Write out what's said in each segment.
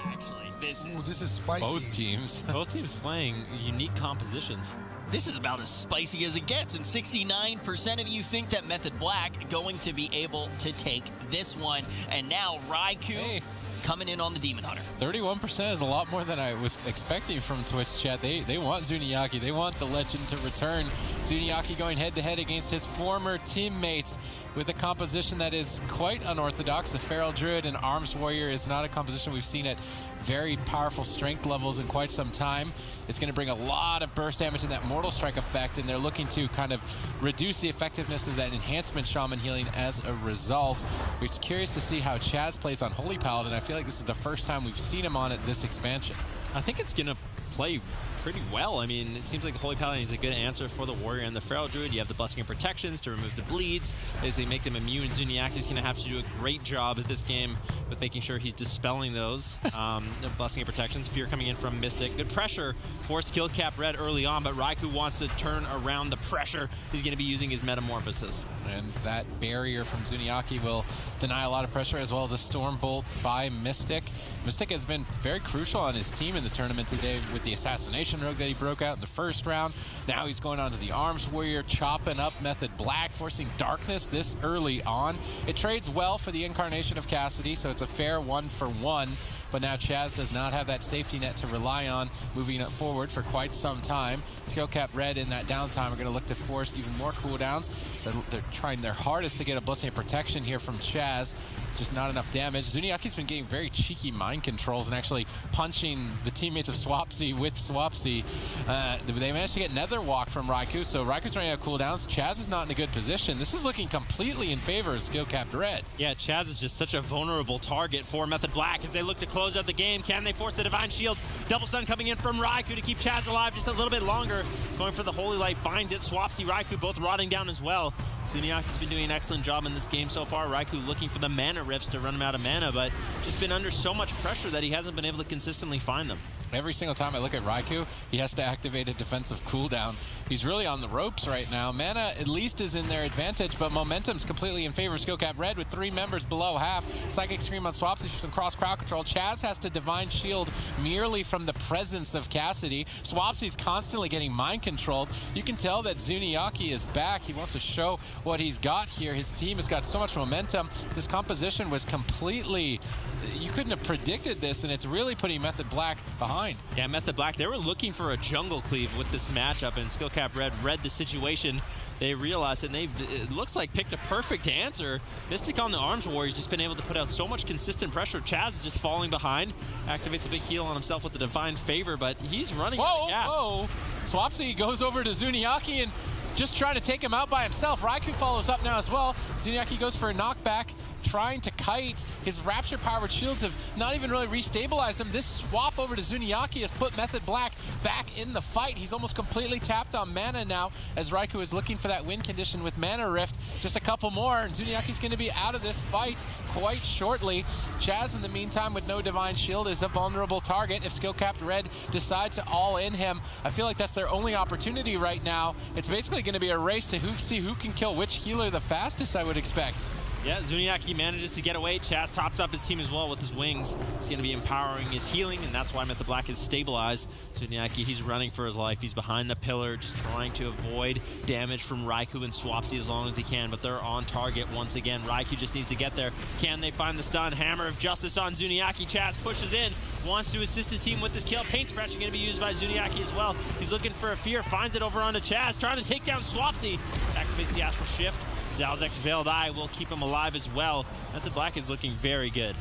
actually. This is spicy. Both teams. Both teams playing unique compositions. This is about as spicy as it gets, and 69% of you think that Method Black going to be able to take this one. And now Raikou coming in on the Demon Hunter. 31% is a lot more than I was expecting from Twitch chat. They want Zuniaki. They want the legend to return. Zuniaki going head-to-head against his former teammates with a composition that is quite unorthodox. The Feral Druid and Arms Warrior is not a composition we've seen at very powerful strength levels in quite some time. It's going to bring a lot of burst damage and that Mortal Strike effect, and they're looking to kind of reduce the effectiveness of that enhancement Shaman healing as a result. It's curious to see how Chaz plays on Holy Paladin. I feel like this is the first time we've seen him on it this expansion. I think it's going to play pretty well. I mean, it seems like the Holy Paladin is a good answer for the Warrior and the Feral Druid. You have the Blessing of Protections to remove the bleeds. Basically make them immune. Zuniaki's going to have to do a great job at this game with making sure he's dispelling those. The Blessing of Protections. Fear coming in from Mystic. Good pressure. Forced kill cap Red early on, but Raikou wants to turn around the pressure. He's going to be using his Metamorphosis. And that barrier from Zuniaki will deny a lot of pressure, as well as a Storm Bolt by Mystic. Mystic has been very crucial on his team in the tournament today with the Assassination Rogue that he broke out in the first round. Now he's going on to the Arms Warrior, chopping up Method Black, forcing Darkness this early on. It trades well for the Incarnation of Cassidy, so it's a fair 1-for-1. But now Chaz does not have that safety net to rely on moving it forward for quite some time. Skill Cap Red in that downtime are going to look to force even more cooldowns. They're trying their hardest to get a Blessing of Protection here from Chaz. Just not enough damage. Zuniaki's been getting very cheeky mind controls and actually punching the teammates of Swapsy with Swapsy. They managed to get Nether Walk from Raikou, so Raikou's running out of cooldowns. Chaz is not in a good position. This is looking completely in favor of Skill Cap Red. Yeah, Chaz is just such a vulnerable target for Method Black as they look to close out the game. Can they force the Divine Shield? Double stun coming in from Raikou to keep Chaz alive just a little bit longer. Going for the Holy Light, finds it. Swapsy, Raikou both rotting down as well. Zuniaki's been doing an excellent job in this game so far. Raikou looking for the mana rifts to run him out of mana, but just been under so much pressure that he hasn't been able to consistently find them. Every single time I look at Raikou, he has to activate a defensive cooldown. He's really on the ropes right now. Mana at least is in their advantage, but momentum's completely in favor of Skill Cap Red with 3 members below half. Psychic Scream on Swapsy for some cross-crowd control. Chaz has to Divine Shield merely from the presence of Cassidy. Swapsy's constantly getting mind controlled. You can tell that Zuniaki is back. He wants to show what he's got here. His team has got so much momentum. This composition was completely... You couldn't have predicted this, and it's really putting Method Black behind. Yeah, Method Black, they were looking for a jungle cleave with this matchup, and Skill Cap Red read the situation. They realized it, and it looks like picked a perfect answer. Mystic on the Arms Warrior's just been able to put out so much consistent pressure. Chaz is just falling behind. Activates a big heal on himself with the Divine Favor, but he's running out of gas. Whoa! Swapsy goes over to Zuniaki and just trying to take him out by himself. Raikou follows up now as well. Zuniaki goes for a knockback, trying to kite. His Rapture-powered shields have not even really restabilized him. This swap over to Zuniaki has put Method Black back in the fight. He's almost completely tapped on mana now as Raikou is looking for that win condition with Mana Rift. Just a couple more, and Zuniaki's going to be out of this fight quite shortly. Chaz, in the meantime, with no Divine Shield, is a vulnerable target. If Skill Capped Red decide to all-in him, I feel like that's their only opportunity right now. It's basically going to be a race to see who can kill which healer the fastest, I would expect. Yeah, Zuniaki manages to get away. Chaz tops up his team as well with his wings. He's going to be empowering his healing, and that's why Method Black is stabilized. Zuniaki, he's running for his life. He's behind the pillar, just trying to avoid damage from Raikou and Swapsy as long as he can, but they're on target once again. Raikou just needs to get there. Can they find the stun? Hammer of Justice on Zuniaki. Chaz pushes in, wants to assist his team with this kill. Paint Splash going to be used by Zuniaki as well. He's looking for a Fear, finds it over onto Chaz, trying to take down Swapsy. Activates the Astral Shift. Zalzek Veiled Eye will keep him alive as well. Method Black is looking very good.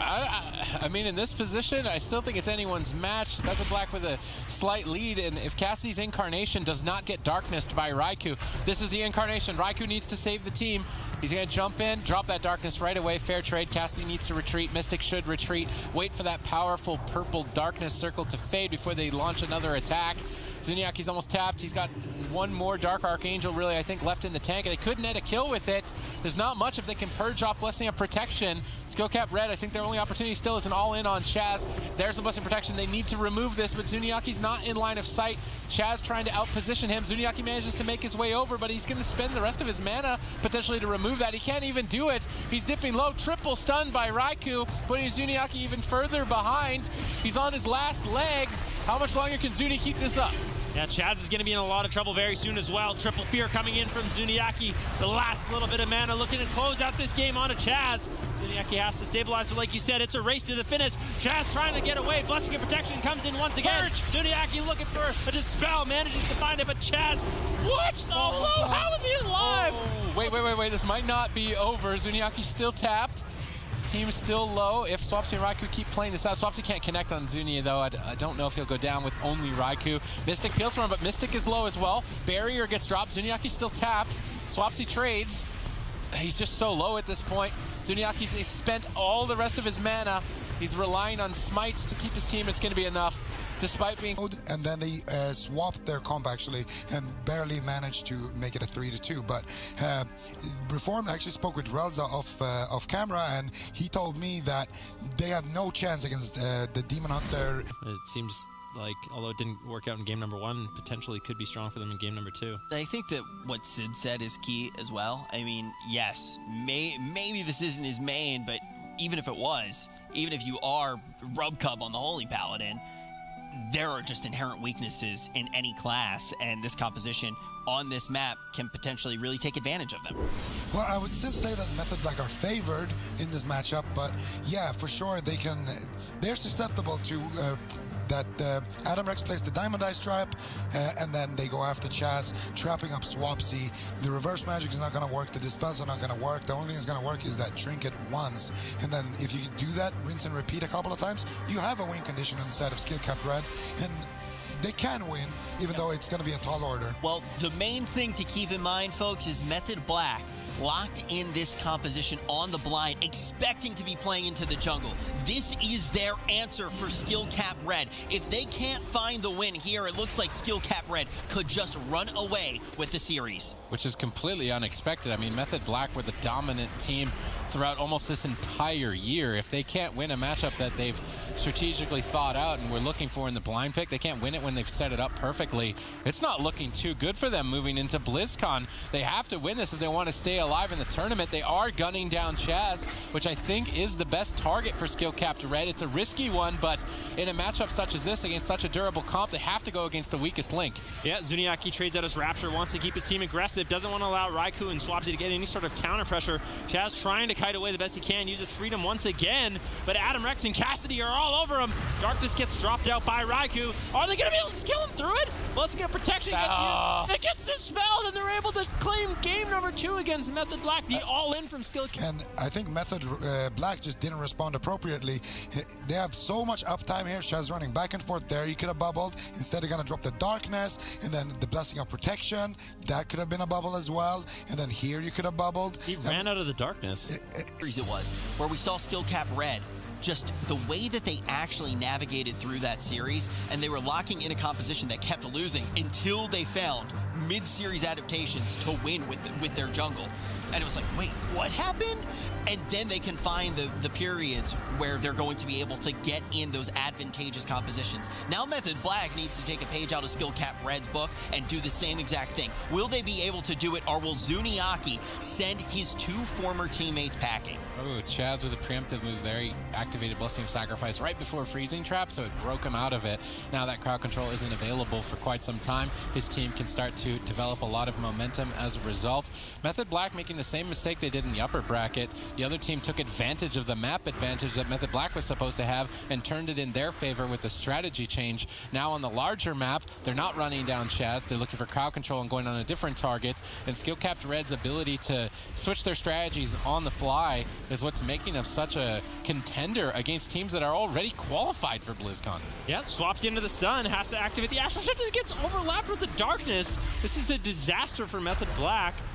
I mean, in this position, I still think it's anyone's match. Method Black with a slight lead, and if Cassidy's Incarnation does not get darknessed by Raikou, this is the Incarnation. Raikou needs to save the team. He's going to jump in, drop that darkness right away. Fair trade. Cassidy needs to retreat. Mystic should retreat. Wait for that powerful purple darkness circle to fade before they launch another attack. Zuniaki's almost tapped. He's got one more Dark Archangel really, I think, left in the tank. They could net a kill with it. There's not much if they can purge off Blessing of Protection. Skill Cap Red, I think their only opportunity still is an all-in on Chaz. There's the Blessing of Protection. They need to remove this, but Zuniaki's not in line of sight. Chaz trying to out-position him. Zuniaki manages to make his way over, but he's going to spend the rest of his mana potentially to remove that. He can't even do it. He's dipping low, triple stunned by Raikou, putting Zuniaki even further behind. He's on his last legs. How much longer can Zuni keep this up? Yeah, Chaz is going to be in a lot of trouble very soon as well. Triple Fear coming in from Zuniaki. The last little bit of mana looking to close out this game on a Chaz. Zuniaki has to stabilize, but like you said, it's a race to the finish. Chaz trying to get away. Blessing of Protection comes in once again. Zuniaki looking for a Dispel, manages to find it, but Chaz... What? Oh, how is he alive? Oh, wait. This might not be over. Zuniaki's still tapped. His team is still low. If Swapsy and Raikou keep playing this out, Swapsy can't connect on Zunia, though. I don't know if he'll go down with only Raikou. Mystic peels for him, but Mystic is low as well. Barrier gets dropped. Zuniaki's still tapped. Swapsy trades. He's just so low at this point. Zuniaki's spent all the rest of his mana. He's relying on smites to keep his team. It's going to be enough. Despite being... And then they swapped their comp actually and barely managed to make it a 3-2. But Reformed actually spoke with Relza off camera, and he told me that they have no chance against the Demon Hunter. It seems like, although it didn't work out in game number 1, potentially could be strong for them in game number 2. I think that what Sid said is key as well. I mean, yes, maybe this isn't his main, but even if it was, even if you are Rub Cub on the Holy Paladin, there are just inherent weaknesses in any class, and this composition on this map can potentially really take advantage of them. Well, I would still say that Method Black are favored in this matchup, but yeah, for sure they're susceptible to that Adam Rex plays the Diamond Ice Trap, and then they go after Chaz, trapping up Swapsy. The reverse magic is not going to work. The dispels are not going to work. The only thing that's going to work is that trinket once. And then if you do that, rinse and repeat a couple of times, you have a win condition on the side of Skill Cap Red. And they can win, even though it's going to be a tall order. Well, the main thing to keep in mind, folks, is Method Black locked in this composition on the blind, expecting to be playing into the jungle. This is their answer for Skill Cap Red. If they can't find the win here, it looks like Skill Cap Red could just run away with the series. Which is completely unexpected. I mean, Method Black were the dominant team throughout almost this entire year. If they can't win a matchup that they've strategically thought out and we're looking for in the blind pick, they can't win it when they've set it up perfectly. It's not looking too good for them moving into BlizzCon. They have to win this if they want to stay alive in the tournament. They are gunning down Chaz, which I think is the best target for Skill Capped Red. It's a risky one, but in a matchup such as this against such a durable comp, they have to go against the weakest link. Yeah, Zuniaki trades out his Rapture, wants to keep his team aggressive, doesn't want to allow Raikou and Swapsy to get any sort of counter pressure. Chaz trying to kite away the best he can, uses Freedom once again, but Adam Rex and Cassidy are all over him. Darkness gets dropped out by Raikou. Are they going to be able to kill him through it? Blessing of Protection gets used. It gets dispelled, and they're able to claim game number 2 against Method Black, the all-in from Skill Cap. And I think Method Black just didn't respond appropriately. They have so much uptime here. Chaz running back and forth there. He could have bubbled. Instead, they're going to drop the Darkness, and then the Blessing of Protection. That could have been a bubble as well. And then here you could have bubbled. He ran out of the Darkness. It was, where we saw Skill Cap Red, just the way that they actually navigated through that series, and they were locking in a composition that kept losing until they found mid-series adaptations to win with their jungle. And it was like, wait, what happened? And then they can find the periods where they're going to be able to get in those advantageous compositions. Now Method Black needs to take a page out of Skill Cap Red's book and do the same exact thing. Will they be able to do it, or will Zuniaki send his 2 former teammates packing? Oh, Chaz with a preemptive move there. He activated Blessing of Sacrifice right before Freezing Trap, so it broke him out of it. Now that crowd control isn't available for quite some time, his team can start to develop a lot of momentum as a result. Method Black making the same mistake they did in the upper bracket. The other team took advantage of the map advantage that Method Black was supposed to have and turned it in their favor with the strategy change. Now on the larger map, they're not running down Chaz. They're looking for crowd control and going on a different target. And Skill Capped Red's ability to switch their strategies on the fly is what's making them such a contender against teams that are already qualified for BlizzCon. Yeah, swaps into the sun, has to activate the Astral Shift, and it gets overlapped with the Darkness. This is a disaster for Method Black.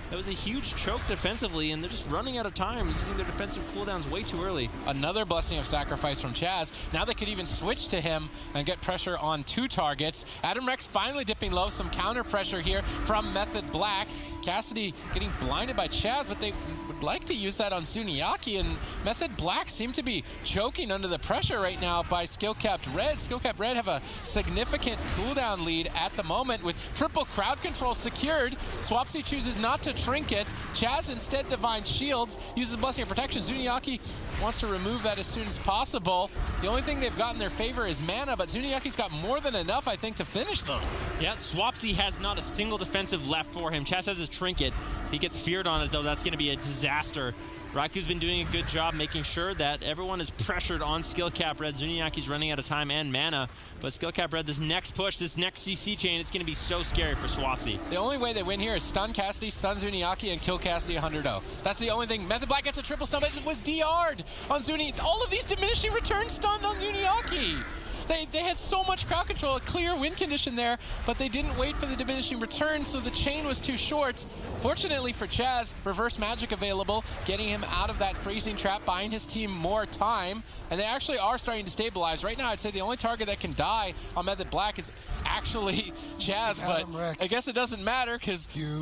That was a huge choke defensively, and they're just running out of time, using their defensive cooldowns way too early. Another blessing of sacrifice from Chaz. Now they could even switch to him and get pressure on 2 targets. Adam Rex finally dipping low. Some counter pressure here from Method Black. Cassidy getting blinded by Chaz, but they would like to use that on Zuniaki, and Method Black seem to be choking under the pressure right now by Skill-Capped Red. Skill-Capped Red have a significant cooldown lead at the moment with triple crowd control secured. Swapsy chooses not to trinket. Chaz instead Divine Shields, uses Blessing of Protection. Zuniaki wants to remove that as soon as possible. The only thing they've got in their favor is mana, but Zuniaki's got more than enough, I think, to finish them. Yeah, Swapsy has not a single defensive left for him. Chaz has his trinket. If he gets feared on it, though, that's going to be a disaster. Raiku's been doing a good job making sure that everyone is pressured on Skill-Cap Red. Zuniaki's running out of time and mana, but Skill-Cap Red, this next push, this next CC chain, it's going to be so scary for Swapsy. The only way they win here is stun Cassidy, stun Zuniaki, and kill Cassidy 100-0. That's the only thing. Method Black gets a triple stun, but it was DR'd on Zuni. All of these diminishing returns stunned on Zuniaki. They had so much crowd control, a clear win condition there, but they didn't wait for the diminishing return, so the chain was too short. Fortunately for Chaz, reverse magic available, getting him out of that freezing trap, buying his team more time, and they actually are starting to stabilize. Right now, I'd say the only target that can die on Method Black is actually Chaz, but I guess it doesn't matter because you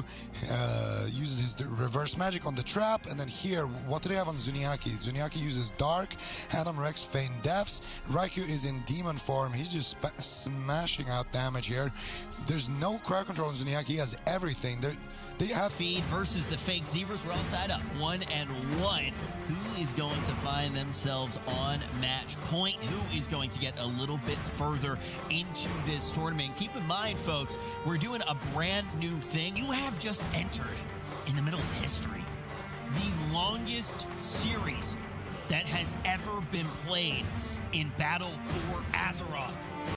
uses his reverse magic on the trap, and then here, what do they have on Zuniaki? Zuniaki uses Dark, Adam Rex feign deaths, Raikou is in Demon form. He's just smashing out damage here. There's no crowd control on Zuniaki. He has everything. They have Feed versus the fake Zebras. We're all tied up 1-1. Who is going to find themselves on match point? Who is going to get a little bit further into this tournament? Keep in mind, folks, we're doing a brand new thing. You have just entered in the middle of history. The longest series that has ever been played in Battle for Azeroth.